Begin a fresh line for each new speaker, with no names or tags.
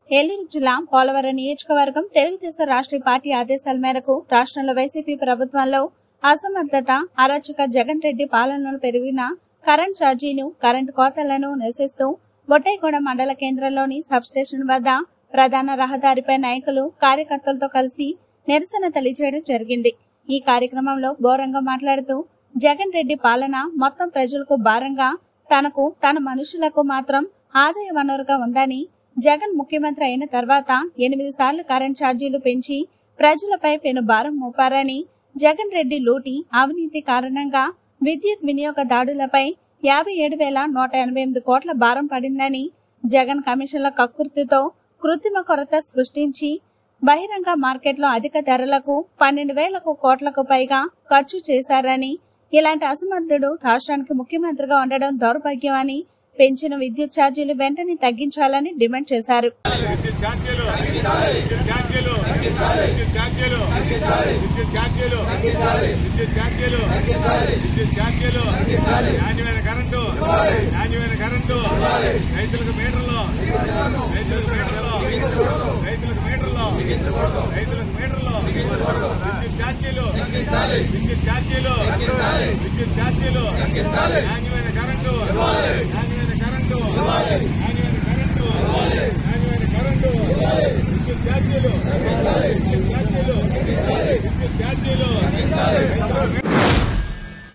ఏలూరు జిల్లా పోలవరం నియోజకవర్గం తెలుగుదేశం రాష్ట్ర పార్టీ ఆదేశాల మేరకు రాష్ట్రంలో వైసీపీ ప్రభుత్వంలో అసమర్థత, అరాచక జగన్ రెడ్డి పాలనలో పెరిగిన కరెంట్ ఛార్జీలు, కరెంటు కోతలను నిరసిస్తూ బొట్టైగూడ మండల కేంద్రంలోని సబ్స్టేషన్ వద్ద ప్రధాన రహదారిపై నాయకులు, కార్యకర్తలతో కలిసి నిరసన తెలియజేయడం జరిగింది. ఈ కార్యక్రమంలో బోరంగా మాట్లాడుతూ జగన్ రెడ్డి పాలన మొత్తం ప్రజలకు భారంగా, తనకు తన మనుషులకు మాత్రం ఆదాయ వనరుగా ఉందని, జగన్ ముఖ్యమంత్రి అయిన తర్వాత 8 సార్లు కరెంట్ ఛార్జీలు పెంచి ప్రజలపై పెను భారం మోపారని, జగన్ రెడ్డి లూటి, అవినీతి కారణంగా విద్యుత్ వినియోగదారులపై 57,188 కోట్ల భారం పడిందని, జగన్ కమిషన్ల కక్కుర్తితో కృత్రిమ కొరత సృష్టించి బహిరంగ మార్కెట్లో అధిక ధరలకు 12,000 కోట్లకు పైగా ఖర్చు చేశారని, ఇలాంటి అసమర్థుడు రాష్ట్రానికి ముఖ్యమంత్రిగా ఉండడం దౌర్భాగ్యం అని, పెంచిన విద్యుత్ ఛార్జీలు వెంటనే తగ్గించాలని డిమాండ్ చేశారు.
కరెంటు